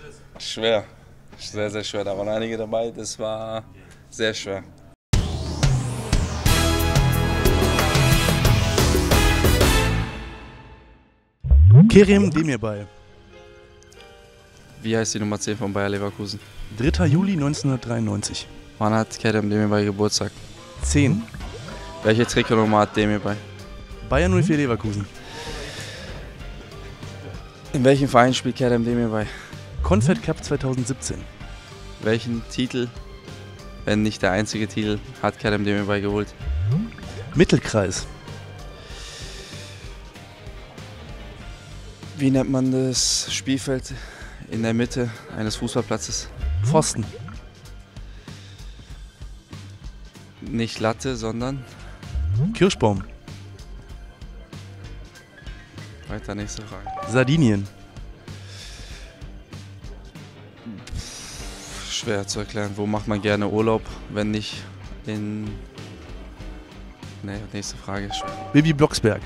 Schwer. Sehr, sehr schwer. Da waren einige dabei, das war sehr schwer. Kerem Demirbay. Wie heißt die Nummer 10 von Bayer Leverkusen? 3. Juli 1993. Wann hat Kerem Demirbay Geburtstag? 10. Welche Trikotnummer hat Demirbay? Bayer 04 Leverkusen. In welchem Verein spielt Kerem Demirbay? Confed Cup 2017. Welchen Titel, wenn nicht der einzige Titel, hat Kerem Demirbay geholt? Mittelkreis. Wie nennt man das Spielfeld in der Mitte eines Fußballplatzes? Pfosten. Nicht Latte, sondern Kirschbaum. weiter nächste Frage. Sardinien. Schwer zu erklären. Wo macht man gerne Urlaub, wenn nicht in... Ne, nächste Frage ist schwer. Bibi Blocksberg.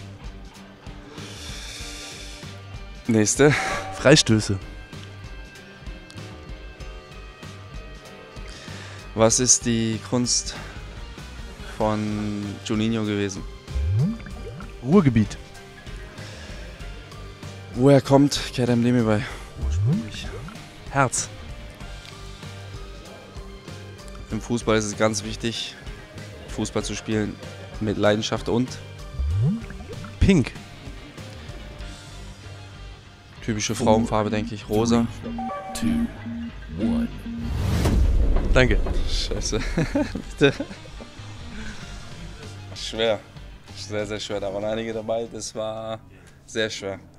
Nächste. Freistöße. Was ist die Kunst von Juninho gewesen? Ruhrgebiet. Woher kommt Kerem Demirbay ursprünglich? Herz. Im Fußball ist es ganz wichtig, Fußball zu spielen mit Leidenschaft und Pink. typische Frauenfarbe, denke ich, rosa. Danke. Scheiße. Bitte. Schwer. Sehr, sehr schwer. Da waren einige dabei, das war sehr schwer.